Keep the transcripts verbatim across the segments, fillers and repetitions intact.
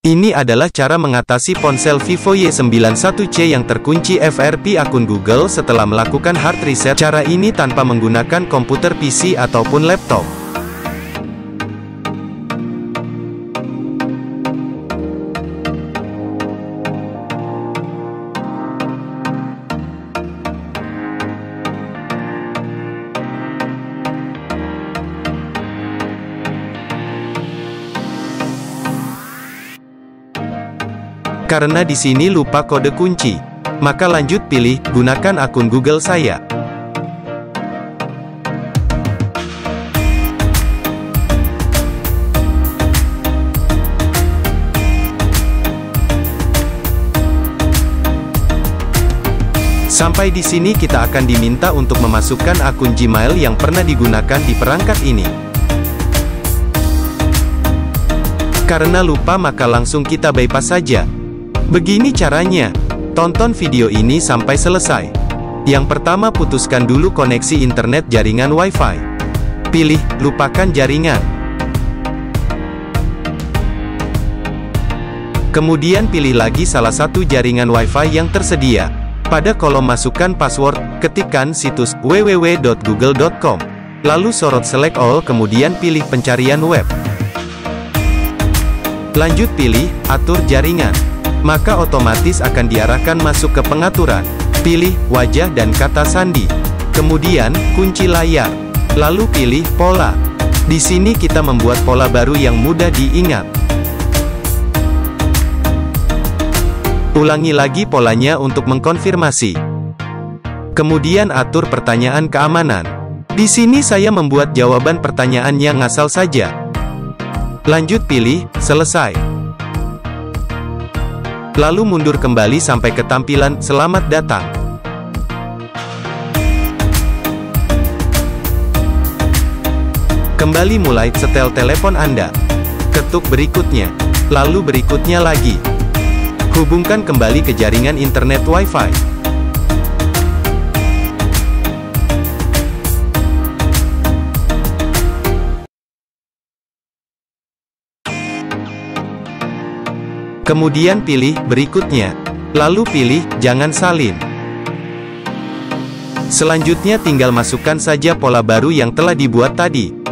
Ini adalah cara mengatasi ponsel Vivo Y sembilan satu C yang terkunci F R P akun Google setelah melakukan hard reset. Cara ini tanpa menggunakan komputer P C ataupun laptop. Karena di sini lupa kode kunci, maka lanjut pilih gunakan akun Google saya. Sampai di sini kita akan diminta untuk memasukkan akun Gmail yang pernah digunakan di perangkat ini. Karena lupa maka langsung kita bypass saja. Begini caranya. Tonton video ini sampai selesai. Yang pertama, putuskan dulu koneksi internet jaringan Wi-Fi. Pilih lupakan jaringan. Kemudian pilih lagi salah satu jaringan Wi-Fi yang tersedia. Pada kolom masukkan password, ketikkan situs w w w dot google dot com. Lalu sorot select all, kemudian pilih pencarian web. Lanjut pilih atur jaringan. Maka otomatis akan diarahkan masuk ke pengaturan. Pilih wajah dan kata sandi. Kemudian kunci layar. Lalu pilih pola. Di sini kita membuat pola baru yang mudah diingat. Ulangi lagi polanya untuk mengkonfirmasi. Kemudian atur pertanyaan keamanan. Di sini saya membuat jawaban pertanyaan yang ngasal saja. Lanjut pilih selesai. Lalu mundur kembali sampai ke tampilan selamat datang. Kembali mulai setel telepon Anda. Ketuk berikutnya. Lalu berikutnya lagi. Hubungkan kembali ke jaringan internet Wi-Fi. Kemudian pilih berikutnya. Lalu pilih jangan salin. Selanjutnya tinggal masukkan saja pola baru yang telah dibuat tadi.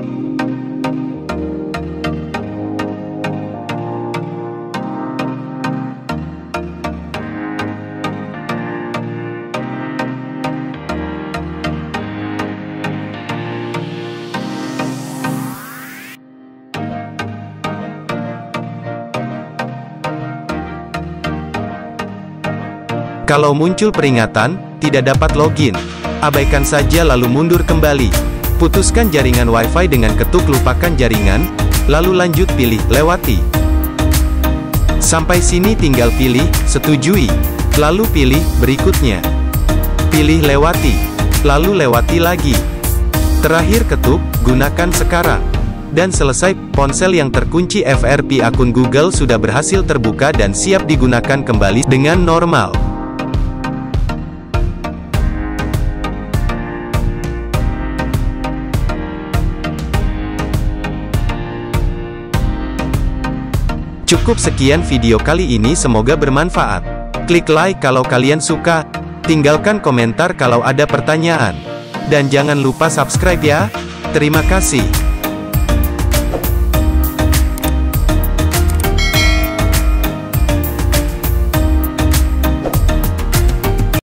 Kalau muncul peringatan, tidak dapat login, abaikan saja lalu mundur kembali. Putuskan jaringan Wi-Fi dengan ketuk lupakan jaringan, lalu lanjut pilih lewati. Sampai sini tinggal pilih setujui, lalu pilih berikutnya. Pilih lewati, lalu lewati lagi. Terakhir ketuk gunakan sekarang. Dan selesai, ponsel yang terkunci F R P akun Google sudah berhasil terbuka dan siap digunakan kembali dengan normal. Cukup sekian video kali ini, semoga bermanfaat. Klik like kalau kalian suka, tinggalkan komentar kalau ada pertanyaan. Dan jangan lupa subscribe ya. Terima kasih.